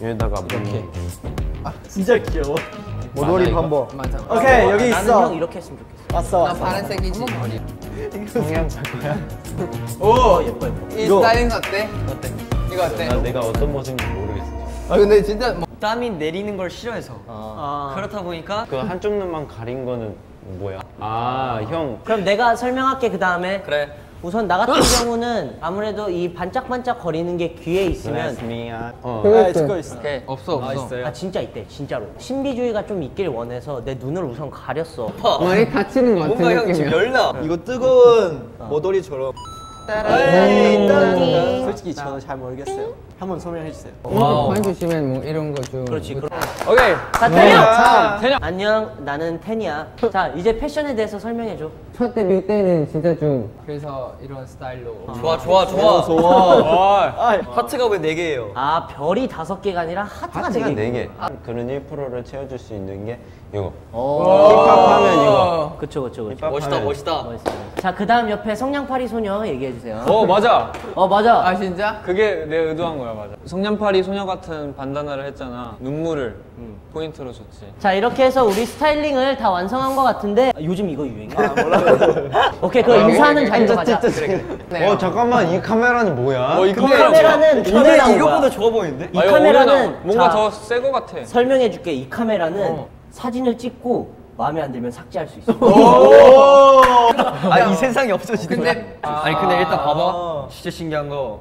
여기다가 이렇게. 진짜 귀여워. 모돌이 방법. 오케이 여기 있어. 나는 형 이렇게 했으면 좋겠어. 왔어. 나 파란색이지. 성냥 갈 거야? 오 예뻐. 이 스타일링 어때? 이거 어때? 내가 어떤 모습인지 모르겠어. 아 근데 진짜 땀이 내리는 걸 싫어해서 그렇다 보니까 그 한쪽 눈만 가린 거는 뭐야? 아, 형. 그럼 내가 설명할게 그 다음에. 그래. 우선 나 같은 경우는 아무래도 이 반짝반짝 거리는 게 귀에 있으면 듣고 있어. 오케이. 없어. 아 진짜 있대 진짜로 신비주의가 좀 있길 원해서 내 눈을 우선 가렸어. 머리 다치는 거 같은 뭔가 형 지금 열나. 이거 뜨거운 모돌이처럼. 따라이. 솔직히 저는 잘 모르겠어요. 한번 설명해 주세요. 많이 주시면 뭐 이런 거 좀. 그렇지. 오케이. 자 태냐. 안녕 나는 텐이야. 자 이제 패션에 대해서 설명해 줘. 첫 데뷔 때는 진짜 좀 그래서 이런 스타일로. 좋아. 하트가 왜 4개예요? 아 별이 5개가 아니라 하트가 4개. 4개. 그런 1%를 채워줄 수 있는 게 이거. 힙합하면 이거. 그쵸. 멋있다. 자 그다음 옆에 성냥팔이 소녀 얘기해 주세요. 맞아. 맞아. 아 진짜? 그게 내 의도한 거야, 맞아. 성냥팔이 소녀 같은 반다나를 했잖아. 눈물을 포인트로 줬지. 자 이렇게 해서 우리 스타일링을 다 완성한 것 같은데 요즘 이거 유행이야? 오케이 그 인사하는 자리로 가자. 네. 잠깐만, 이 카메라는 뭐야? 이 카메라는 오늘 나온 거야. 좋아 보이는데? 이 카메라는 뭔가 자, 더 새 거 같아. 설명해 줄게. 이 카메라는 사진을 찍고 마음에 안 들면 삭제할 수 있어. 이 세상이 없어지는 거야. 아니 근데 일단 봐봐. 진짜 신기한 거.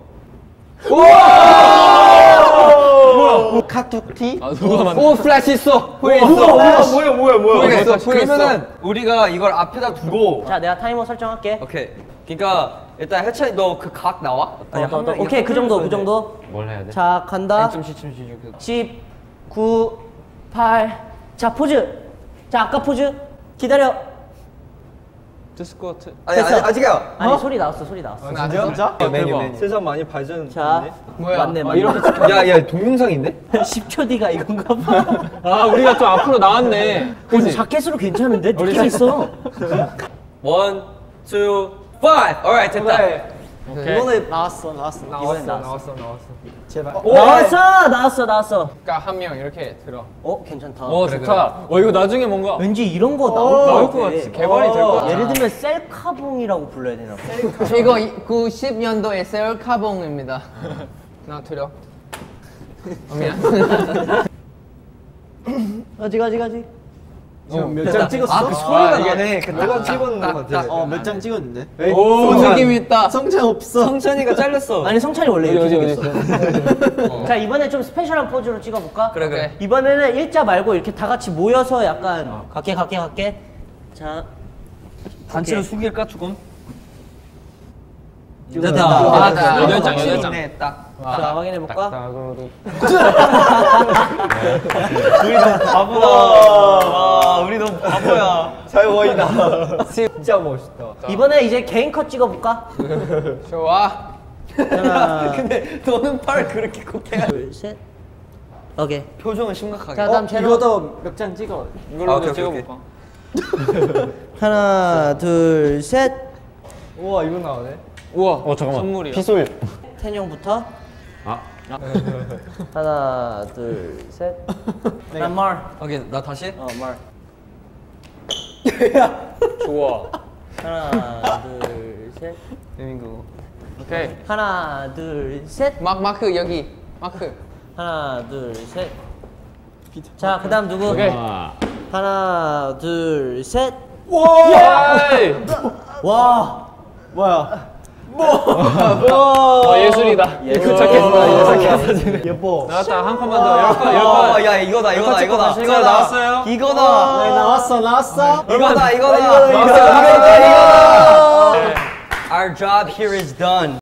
카투티? 누가 만든 오 플래시 있어. 뭐야? 보이겠어. 그러면은 우리가 이걸 앞에다 두고. 자 내가 타이머 설정할게. 오케이. 그러니까 일단 해찬이 너 그 각 나와? 오케이 그 정도. 뭘 해야 돼? 자 간다. 좀 10, 9, 8. 자 포즈. 자 아까 포즈. 기다려. 됐을 것 같아. 아직이야. 아니 소리 나왔어. 진짜? 대박. 세상 많이 발전. 자 뭐야? 맞네. 야 동영상인데? 10초 뒤가 이건가 봐. 아, 우리가 좀 앞으로 나왔네. 그치? 자켓으로 괜찮은데? 느낌 있어. 1, 2, 5. alright 됐다. 이번에 나왔어. 이번엔 나왔어. 제발. 나왔어. 그러니까 한 명 이렇게 들어. 괜찮다. 좋다. 이거 나중에 뭔가 왠지 이런 거 나올 것 같아. 개발이 될 것 같아. 예를 들면 셀카봉이라고 불러야 되나? 이거 90년도의 셀카봉입니다. 나 들어. 미안. 아직. 몇 장 찍었어? 그 소리가 나네. 누가 찍었는 것 같아. 몇 장 찍었는데? 오 느낌 있다. 성찬 없어. 성찬이가 잘렸어. 아니 성찬이 원래 이렇게 어디 생겼어. 자 이번에 좀 스페셜한 포즈로 찍어볼까? 그래. 이번에는 일자 말고 이렇게 다 같이 모여서 약간 갈게. 자 단체로 숙일까 조금? 됐다. 8장. 네, 딱. 자 확인해볼까? 바보다. 와, 우리 너무 바보야. 잘 보인다. 진짜 멋있다. 이번에 이제 개인 컷 찍어볼까? 좋아. 근데 너는 팔 그렇게 곱게. 둘, 셋. 오케이. 표정은 심각하게. 자 다음 제로. 이거도 몇 장 찍어. 이걸로 오케이, 찍어볼까? 하나 둘 셋. 우와 이거 나오네. 우와, 잠깐만. 선물이야. 피솔. 텐형부터. 아. 하나 둘 셋. 난 말. 오케이, 나 다시. 말. 좋아. 하나 둘 셋. 대민구. 오케이. 하나 둘 셋. 마크 여기. 마크. 하나 둘 셋. 자 그다음 누구? 오케이. 하나 둘 셋. 와. 뭐야? 예술이다. 예술. 예뻐. 나왔다. 한 칸만 더. 10칸. 야, 이거다. 이거 나왔어요? 이거다. 나왔어. 이거다. 이거다. Our job here is done.